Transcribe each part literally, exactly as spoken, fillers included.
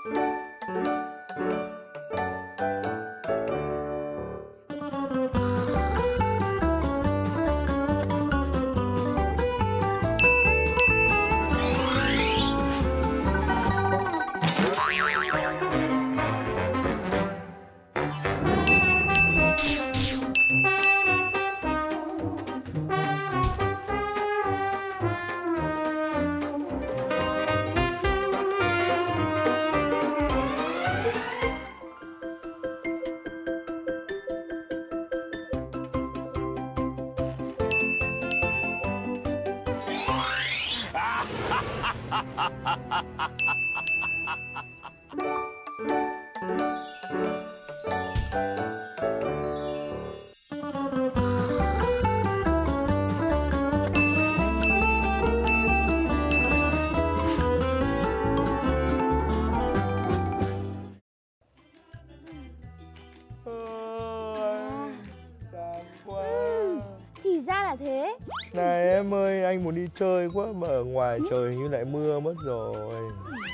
Thì ra là thế. Này em ơi, anh muốn đi chơi quá mà ở ngoài trời hình như lại mưa mất rồi.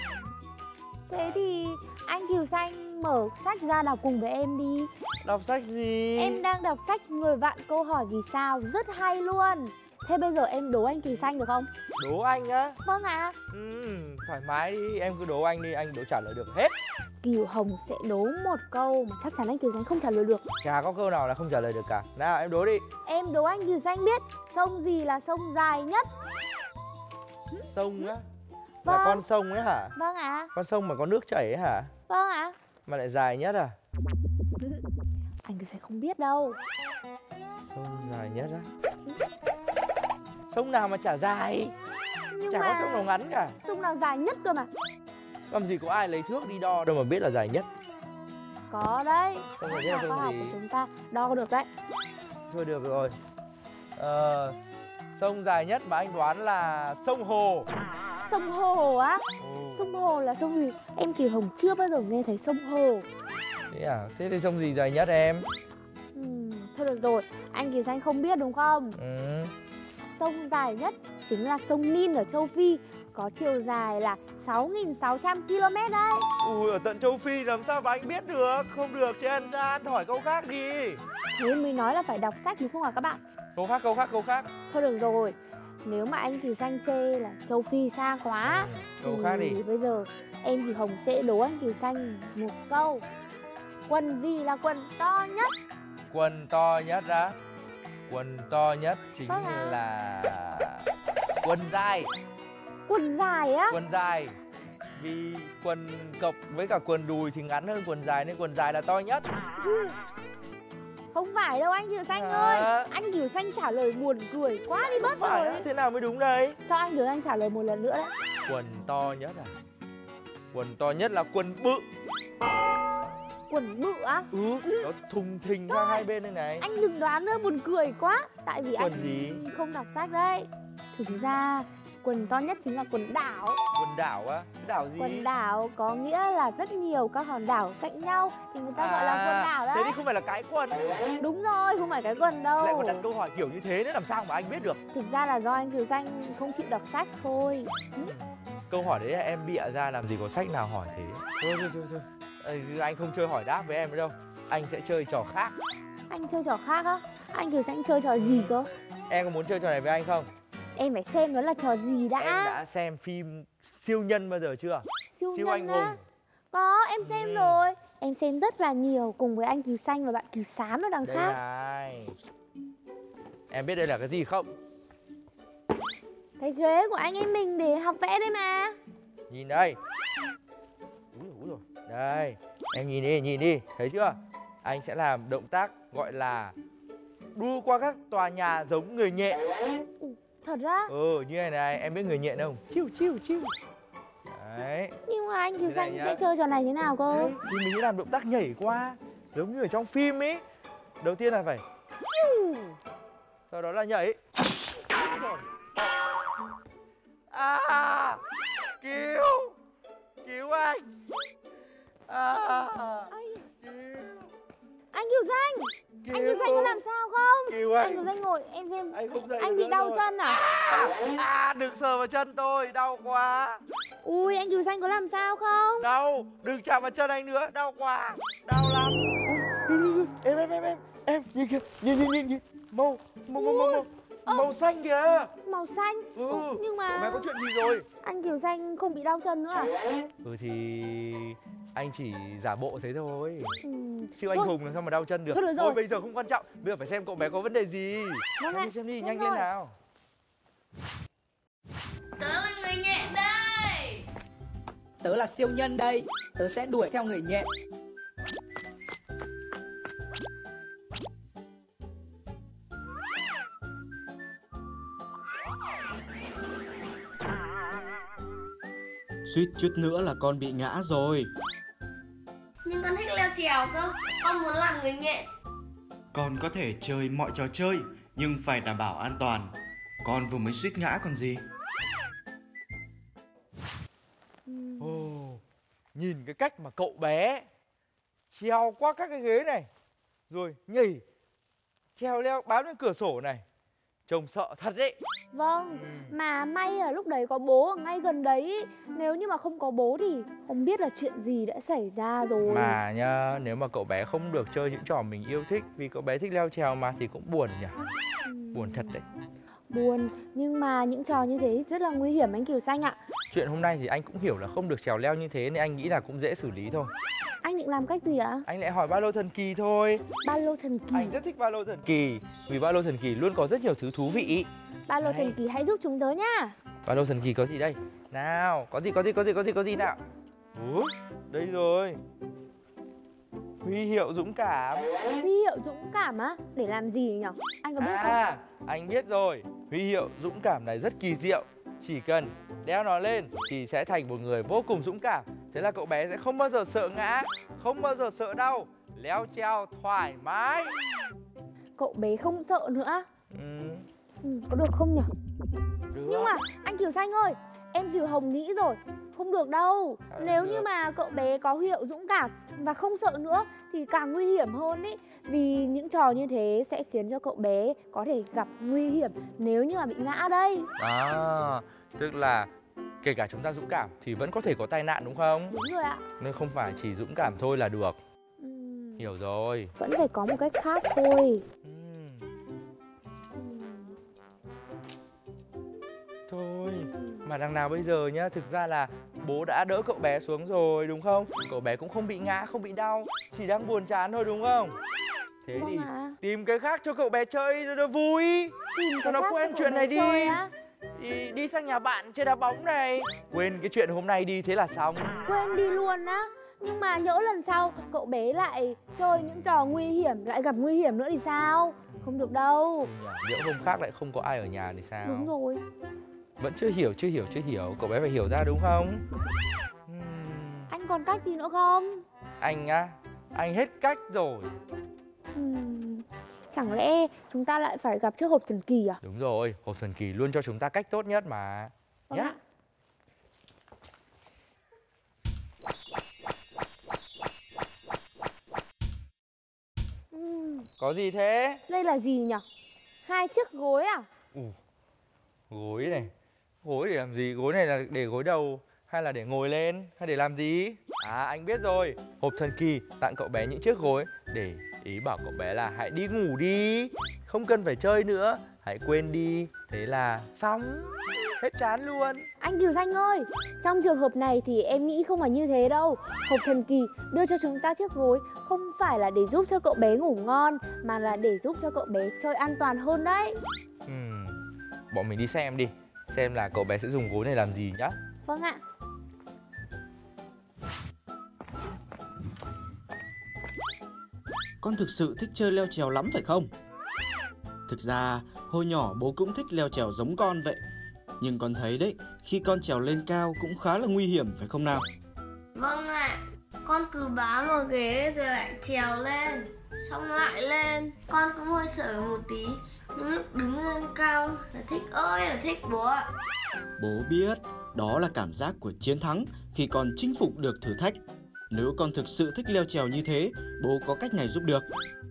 Thế thì anh Kiều Xanh mở sách ra đọc cùng với em đi. Đọc sách gì? Em đang đọc sách Người bạn câu hỏi vì sao, rất hay luôn. Thế bây giờ em đố anh Kiều Xanh được không? Đố anh á? Vâng ạ. À. Ừ, thoải mái đi, em cứ đố anh đi, anh đố trả lời được hết. Kiều Hồng sẽ đố một câu mà chắc chắn anh Kiều Xanh không trả lời được. Chả có câu nào là không trả lời được cả. Nào em đố đi. Em đố anh Kiều Xanh biết sông gì là sông dài nhất? Sông á? Vâng. Là con sông ấy hả? Vâng ạ. À. Con sông mà có nước chảy ấy hả? Vâng ạ. À. Mà lại dài nhất à? Anh Kiều Xanh không biết đâu. Sông dài nhất á? Sông nào mà chả dài? Nhưng chả mà... có sông nào ngắn cả. Sông nào dài nhất cơ mà. Làm gì có ai lấy thước đi đo đâu mà biết là dài nhất. Có đấy. Sông dài nhất là sông gì? Của chúng ta đo được đấy. Thôi được rồi. Ờ, sông dài nhất mà anh đoán là sông Hồ. Sông Hồ á? Ừ. Sông Hồ là sông gì? Em Kiều Hồng chưa bao giờ nghe thấy sông Hồ. Thế à? Thế thì sông gì dài nhất em? Ừ, thôi được rồi, anh Kiều Xanh không biết đúng không? Ừ. Sông dài nhất chính là sông Nin ở châu Phi, có chiều dài là sáu nghìn sáu trăm ki lô mét đấy. Ui, ở tận châu Phi làm sao mà anh biết được? Không được chứ anh ra anh hỏi câu khác đi. Thế mới nói là phải đọc sách đúng không ạ các bạn? Câu khác, câu khác, câu khác. Thôi được rồi, nếu mà anh Kiều Xanh chê là châu Phi xa quá, ừ, câu thì khác đi. bây giờ em Kiều Hồng sẽ đố anh Kiều Xanh một câu. Quần gì là quần to nhất? Quần to nhất á? Quần to nhất chính Vâng à. là quần dài. Quần dài á? Quần dài. Vì quần cộc với cả quần đùi thì ngắn hơn quần dài nên quần dài là to nhất. Không phải đâu anh Kiều Xanh à. ơi. Anh Kiều Xanh trả lời buồn cười quá đi mất phải rồi. À? Thế nào mới đúng đây? Cho anh Kiều Xanh trả lời một lần nữa đấy. Quần to nhất à? Quần to nhất là quần bự. Quần bự á? Ừ, nó thùng thình ra hai bên đây này. Anh đừng đoán nữa, buồn cười quá. Tại vì quần anh gì? không đọc sách đấy. Thực ra quần to nhất chính là quần đảo. Quần đảo á? Đảo gì? Quần đảo có nghĩa là rất nhiều các hòn đảo cạnh nhau thì người ta à, gọi là quần đảo đấy. Thế thì không phải là cái quần. Đúng rồi, không phải cái quần đâu. Lại còn đặt câu hỏi kiểu như thế nữa làm sao mà anh biết được? Thực ra là do anh Kiều Xanh không chịu đọc sách thôi. Ừ. Câu hỏi đấy là em bịa ra, làm gì có sách nào hỏi thế. Thôi thôi thôi thôi. Ê, anh không chơi hỏi đáp với em nữa đâu. Anh sẽ chơi trò khác. Anh chơi trò khác á? Anh Kiều Xanh chơi trò gì cơ? Em có muốn chơi trò này với anh không? Em phải xem nó là trò gì đã. Em đã xem phim siêu nhân bao giờ chưa? Siêu, siêu nhân anh á? hùng. Có, em xem ừ. rồi. Em xem rất là nhiều cùng với anh Kiều Xanh và bạn Kiều Xám ở đằng đây khác. này. Em biết đây là cái gì không? Cái ghế của anh em mình để học vẽ đây mà. Nhìn đây. Úi dồi, úi dồi. Đây, em nhìn đi, nhìn đi, thấy chưa? Anh sẽ làm động tác gọi là đu qua các tòa nhà giống người nhện. Thật ra? Ừ, như này này, em biết người nhện không? Chiu chiu chiu. Đấy. Nhưng mà anh Kiều Xanh sẽ chơi trò này thế nào cơ? Đấy, thì mình sẽ làm động tác nhảy qua giống như ở trong phim ấy. Đầu tiên là phải chiu. Sau đó là nhảy. À, cứu, cứu anh. À, cứu. Anh Kiều Danh, Kiều. anh Kiều Danh có làm sao không? Kiều Anh ơi. Kiều Danh ngồi, em xem. Anh không dậy Anh được bị nữa đau rồi. chân à? À, à, đừng sờ vào chân tôi, đau quá. Ui, anh Kiều Danh có làm sao không? Đau, đừng chạm vào chân anh nữa, đau quá, đau lắm. Em em em em em nhìn kìa, nhìn nhìn nhìn nhìn màu màu màu màu màu, màu xanh kìa. Màu xanh. Ừ. Ủa, nhưng mà Mẹ có chuyện gì rồi? anh Kiều Danh không bị đau chân nữa à? Ừ thì anh chỉ giả bộ thế thôi. Ừ. Siêu anh Thôi. hùng làm sao mà đau chân được. Thôi được rồi. Thôi bây giờ không quan trọng, bây giờ phải xem cậu bé có vấn đề gì. Vâng Xem ạ, đi xem đi, xem nhanh thôi. lên nào. Tớ là người nhẹ đây. Tớ là siêu nhân đây, tớ sẽ đuổi theo người nhện. Suýt chút nữa là con bị ngã rồi. Nhưng con thích leo trèo cơ. Con muốn làm người nhện. Con có thể chơi mọi trò chơi, nhưng phải đảm bảo an toàn. Con vừa mới suýt ngã còn gì. Ồ, nhìn cái cách mà cậu bé trèo qua các cái ghế này, rồi nhảy, trèo leo bám lên cửa sổ này, trông sợ thật đấy. Vâng, mà may là lúc đấy có bố ở ngay gần đấy. Nếu như mà không có bố thì không biết là chuyện gì đã xảy ra rồi. Mà nhá, nếu mà cậu bé không được chơi những trò mình yêu thích vì cậu bé thích leo trèo mà thì cũng buồn nhỉ. Ừ. Buồn thật đấy. Buồn, nhưng mà những trò như thế rất là nguy hiểm anh Kiều Xanh ạ. Chuyện hôm nay thì anh cũng hiểu là không được trèo leo như thế nên anh nghĩ là cũng dễ xử lý thôi. Anh định làm cách gì ạ? Anh lại hỏi ba lô thần kỳ thôi. Ba lô thần kỳ. Anh rất thích ba lô thần kỳ vì ba lô thần kỳ luôn có rất nhiều thứ thú vị. Ba lô Đấy. thần kỳ hãy giúp chúng tớ nhá. Ba lô thần kỳ có gì đây? Nào, có gì có gì có gì có gì có gì nào? Ủa, đây rồi. Huy hiệu dũng cảm. Huy hiệu dũng cảm á? Để làm gì nhỉ? Anh có biết không? À, anh biết rồi. Huy hiệu dũng cảm này rất kỳ diệu. Chỉ cần đeo nó lên thì sẽ thành một người vô cùng dũng cảm. Thế là cậu bé sẽ không bao giờ sợ ngã, không bao giờ sợ đau, leo trèo thoải mái. Cậu bé không sợ nữa. Ừ, Ừ, có được không nhỉ? được. Nhưng mà anh Kiều Xanh ơi, em Kiều Hồng nghĩ rồi, không được đâu. Sao lại Nếu không như được? mà cậu bé có huy hiệu dũng cảm và không sợ nữa thì càng nguy hiểm hơn ý. Vì những trò như thế sẽ khiến cho cậu bé có thể gặp nguy hiểm nếu như mà bị ngã đây. À, tức là kể cả chúng ta dũng cảm thì vẫn có thể có tai nạn đúng không? Đúng rồi ạ. Nên không phải chỉ dũng cảm thôi là được. Ừm, Hiểu rồi. Vẫn phải có một cách khác thôi. Ừm, Ừm, thôi, mà đằng nào bây giờ nhá, thực ra là bố đã đỡ cậu bé xuống rồi đúng không? Cậu bé cũng không bị ngã, không bị đau, chỉ đang buồn chán thôi đúng không? Thế Vâng thì ạ. tìm cái khác cho cậu bé chơi cho nó vui. Tìm Cho cái nó khác quen cho cậu chuyện bé này đi. chơi á. Đi, đi sang nhà bạn chơi đá bóng này. Quên cái chuyện hôm nay đi thế là xong. Quên đi luôn á. Nhưng mà nhỡ lần sau cậu bé lại chơi những trò nguy hiểm, lại gặp nguy hiểm nữa thì sao? Không được đâu. Nhỡ hôm khác lại không có ai ở nhà thì sao? Đúng rồi. Vẫn chưa hiểu, chưa hiểu, chưa hiểu. Cậu bé phải hiểu ra đúng không? Ừm, Anh còn cách gì nữa không? Anh á, anh hết cách rồi. Ừm, Chẳng lẽ chúng ta lại phải gặp chiếc hộp thần kỳ à? Đúng rồi, hộp thần kỳ luôn cho chúng ta cách tốt nhất mà. Vâng Nhá. ạ. Ừm, Có gì thế? Đây là gì nhỉ? Hai chiếc gối à? Gối này. Gối để làm gì? Gối này là để gối đầu hay là để ngồi lên hay để làm gì? À anh biết rồi, hộp thần kỳ tặng cậu bé những chiếc gối để ý bảo cậu bé là hãy đi ngủ đi, không cần phải chơi nữa, hãy quên đi, thế là xong, hết chán luôn. Anh Kiều Xanh ơi, trong trường hợp này thì em nghĩ không phải như thế đâu. Hộp thần kỳ đưa cho chúng ta chiếc gối không phải là để giúp cho cậu bé ngủ ngon, mà là để giúp cho cậu bé chơi an toàn hơn đấy. Ừm, bọn mình đi xem đi, xem là cậu bé sẽ dùng gối này làm gì nhá. Vâng ạ. Con thực sự thích chơi leo trèo lắm phải không? Thực ra, hồi nhỏ bố cũng thích leo trèo giống con vậy. Nhưng con thấy đấy, khi con trèo lên cao cũng khá là nguy hiểm phải không nào? Vâng ạ. Con cứ bám vào ghế rồi lại trèo lên, xong lại lên. Con cũng hơi sợ một tí, nhưng lúc đứng lên cao là thích ơi là thích bố ạ. Bố biết, đó là cảm giác của chiến thắng khi con chinh phục được thử thách. Nếu con thực sự thích leo trèo như thế, bố có cách này giúp được.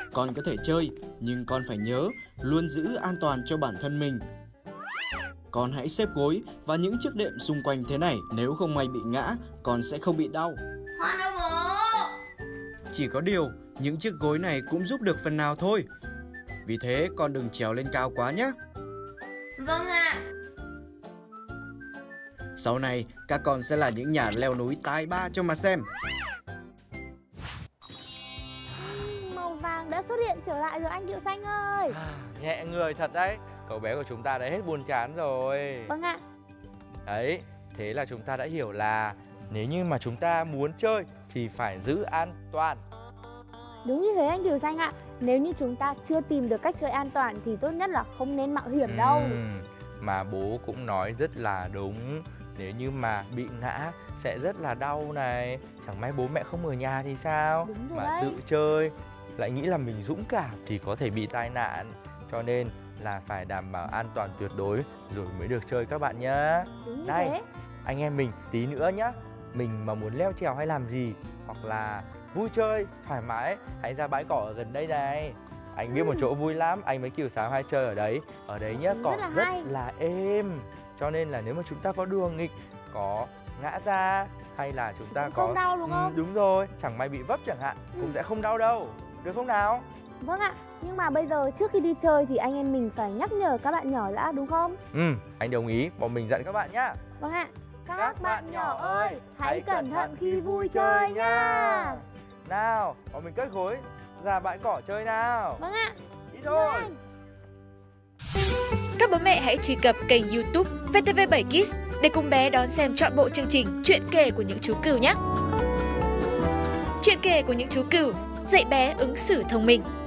Con có thể chơi, nhưng con phải nhớ luôn giữ an toàn cho bản thân mình. Con hãy xếp gối và những chiếc đệm xung quanh thế này, nếu không may bị ngã, con sẽ không bị đau. Hoan ơi bố. Chỉ có điều, những chiếc gối này cũng giúp được phần nào thôi. Vì thế con đừng trèo lên cao quá nhé. Vâng ạ. Sau này, các con sẽ là những nhà leo núi tài ba cho mà xem. Màu vàng đã xuất hiện trở lại rồi anh Kiệu Xanh ơi. Nhẹ người thật đấy. Cậu bé của chúng ta đã hết buồn chán rồi. Vâng ạ. Đấy, thế là chúng ta đã hiểu là nếu như mà chúng ta muốn chơi thì phải giữ an toàn. Đúng như thế anh Kiều Xanh ạ. Nếu như chúng ta chưa tìm được cách chơi an toàn thì tốt nhất là không nên mạo hiểm đâu. Ừm, Mà bố cũng nói rất là đúng. Nếu như mà bị ngã sẽ rất là đau này. Chẳng may bố mẹ không ở nhà thì sao? Đúng rồi Mà đấy. tự chơi lại nghĩ là mình dũng cảm thì có thể bị tai nạn. Cho nên là phải đảm bảo an toàn tuyệt đối rồi mới được chơi các bạn nhé. Đúng như Này, thế. anh em mình tí nữa nhá. Mình mà muốn leo trèo hay làm gì hoặc là vui chơi thoải mái, hãy ra bãi cỏ ở gần đây này. Anh biết một chỗ vui lắm, anh với Kiều Sáng hay chơi ở đấy. Ở đấy nhá, Ừ, cỏ rất là rất hay. là êm. Cho nên là nếu mà chúng ta có đùa nghịch, có ngã ra hay là chúng ta Cũng có không đau đúng Ừ, không? đúng rồi, chẳng may bị vấp chẳng hạn, Ừ. cũng sẽ không đau đâu. Được không nào? Vâng ạ. Nhưng mà bây giờ trước khi đi chơi thì anh em mình phải nhắc nhở các bạn nhỏ đã đúng không? Ừ, anh đồng ý, bọn mình dặn các bạn nhá. Vâng ạ. Các, Các bạn nhỏ ơi, hãy cẩn thận khi vui chơi nha. Nào, bọn mình cất gối ra bãi cỏ chơi nào. Vâng ạ. Đi thôi. Anh. Các bố mẹ hãy truy cập kênh YouTube vê tê vê bảy Kids để cùng bé đón xem trọn bộ chương trình Chuyện kể của những chú cừu nhé. Chuyện kể của những chú cừu, dạy bé ứng xử thông minh.